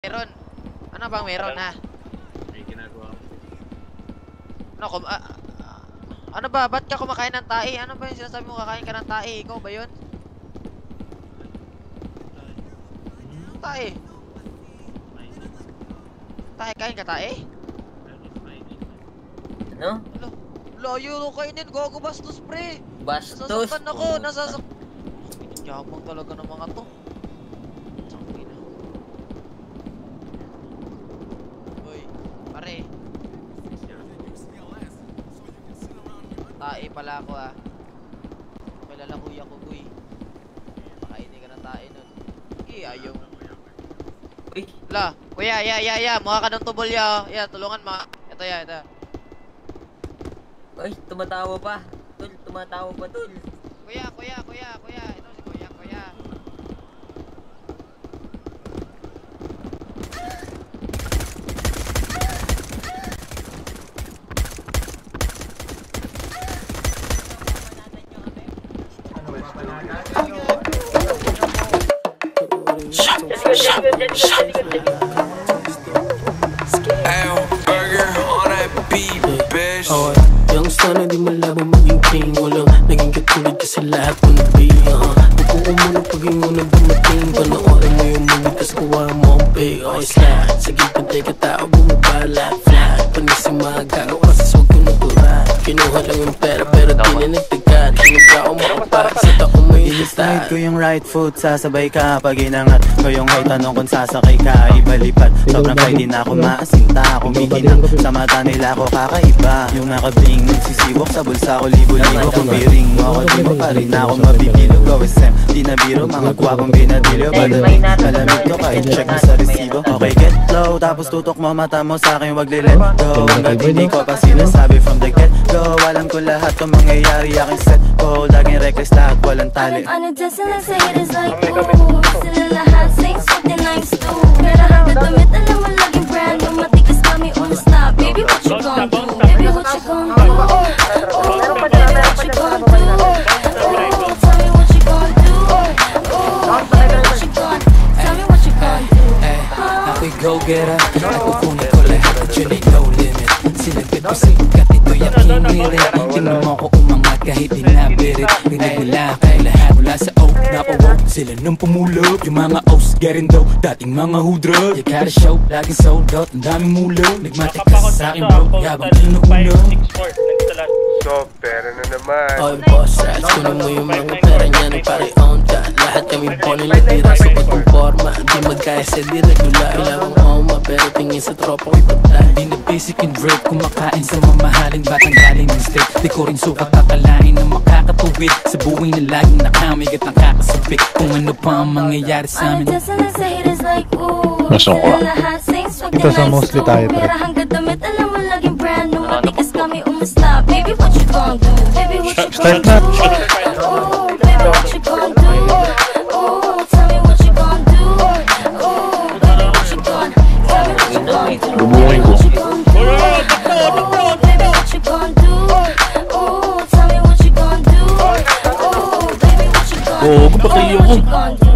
Meron. Ano bang meron ha? May ginagawa ko. Ano ba? Ba't ka kumakain ng tae? Ano ba yung sinasabi mo kakain ka ng tae? Ikaw ba yun? Tae? Tae? Kain ka tae? Ano? Layo nung kainin. Gogo bastos pre. Bastos? Nasasaktan ako. Yabang talaga ng mga to. Uy, pare. Tae pala ako ah. Kilala kuya ko guy. Pakainin ka ng tae nun. Ayaw. Uy. La, kuya, ya. Mukha ka ng tubol ya. Ya, tulungan mo. Ito ya, ito. Uy, tumatawa pa. Tol, tumatawa pa tol. Kuya. Ito si kuya. Burger on that beat, bitch. Yung sana di malabo maging king. Walang naging katulad kasi lahat ng day. Kung umulog paging unang dumating, panoorin mo yung movie tas kuha mo ang pay. Okay, slide, sige pantay ka tao, bumabala. Flat, panising magago kasi swag ko natural. Kinuha lang yung pera pero di na nagtagad. Kinuha ako makapag sa taong may ilistad. Ko yung right foot, sasabay ka. Pag inangat ko yung height, tanong kung sasakay ka. Ibalipat, sobrang fly, di na ako maasinta. Kumikinang sa mata nila ko kakaiba. Yung nakabling, nagsisiwak sa bulsa ko. Libo-libo kung biring mo ako, di mo pa rin ako mabibilo. Go SM, di na biro, mga gwapong binadilyo. Padating, malamig ko kahit check mo sa resibo. Okay, get low, tapos tutok mo mata mo sa'kin, wag li-let go. Hanggang hindi ko pa sinasabi from the get-go. Alam ko lahat kung mangyayari aking set ko. Laging reckless lahat, walang tali. I'm dancing like say it is like ooh. Sila lahat sing something like stew. Pero hanggang damit alam mo laging brand new. Matikas kami on the stop. Baby what you gon' do? Baby what you gon' do? Oh, baby what you gon' do? Oh, tell me what you gon' do? Oh, baby what you gon' tell me what you gon' do? Ako'y go-getter, nakukunin ko lahat at yun ay no limit. Sinagpit ko sikat, ito'y aking hirit. Tingnan mo ko umangat kahit di nabirit. Rinig nila kay lahat mula sa oak, napawag sila nung pumulog. Yung mga O's, getting dope, dating mga hudrog. You gotta show, laging sold out, ang daming mulog. Nagmatikas sa akin bro, yabang inuunog. So, pera na naman. Oy boss, rats, kunin mo yung mga pera niya ng pare-own ka. Lahat kami bono lang tira sa bagong forma. Di magkaya sa di regular, kailangan oma. Pero tingin sa tropa ko'y patay. Di na basic and break, kumakain sa mamahaling batang galing ng state. Di ko rin sukat kakalain na makakatuwid sa buhay na laging nakamigat ng kakasabik. Kung ano pa ang mangyayari sa amin. Ito sa mostly tayo pre. Pero hanggang damit alam mo laging brand new. Matikas kami umasta. Baby what you gon' do? Baby what you gon' do? Oh, baby what you gon' do? Oh, tell me what you gon' do? Oh, baby what you gon' tell me what you gon' do? Baby what you gon' do? Oh, baby what you gon' do? Oh, tell me what you gon' do? Oh, baby what you gon' do?